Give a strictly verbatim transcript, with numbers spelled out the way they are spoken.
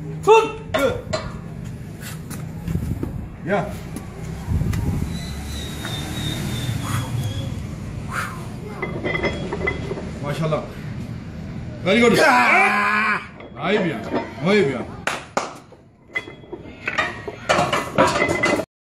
فك يا ما شاء الله. Very good. عيب يا عيب يا